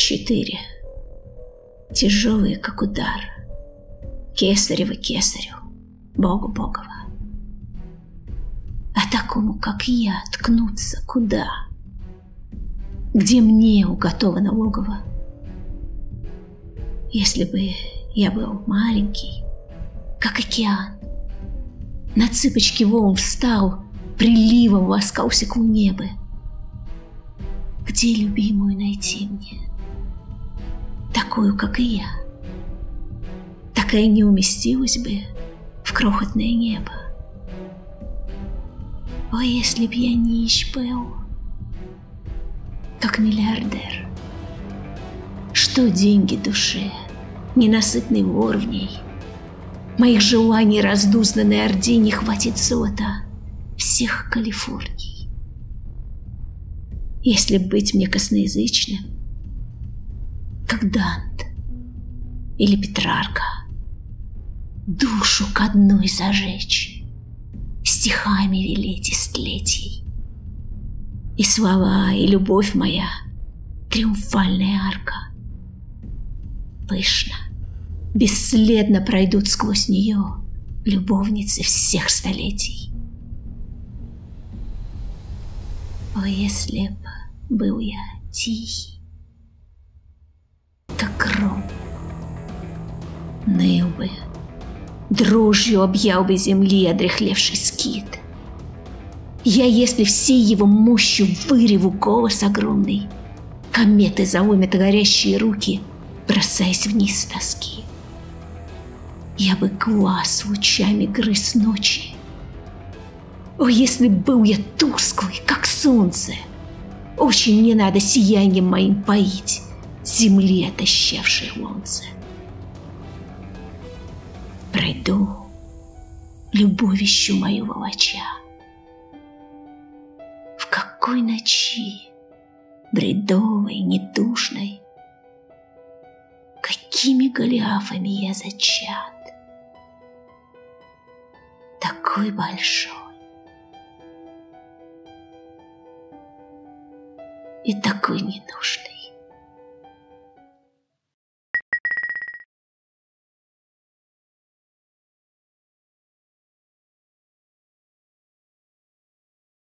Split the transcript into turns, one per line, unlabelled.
4. Тяжелые, как удар. Кесарево кесарю, Богу Богова. А такому, как я, ткнуться куда? Где мне уготовано логово? Если бы я был маленький, как океан, на цыпочки волн встал, приливом ласкался к луне бы. Где любимую найти мне? Такую, как и я. Такая не уместилась бы в крохотное небо. О, если б я нищ был, как миллиардер. Что деньги душе, ненасытный вор в ней? Моих желаний раздузнанной орде не хватит золота всех Калифорний. Если быть мне косноязычным, как Дант или Петрарка, душу к одной зажечь, стихами велеть истлетий. И слова, и любовь моя — триумфальная арка. Пышно, бесследно пройдут сквозь нее любовницы всех столетий. О, если б был я тихий, как гром, ныл бы, дрожью объял бы земли одряхлевший скит. Я, если всей его мощью выреву голос огромный, кометы заломят горящие руки, бросаясь вниз с тоски. Я бы глаз лучами грыз ночи. О, если был я тусклый, как солнце, очень мне надо сиянием моим поить земли отощавшие лонцы. Пройду, любовищу мою волоча. В какой ночи, бредовой, недушной, какими голиафами я зачат, такой большой и такой ненужный.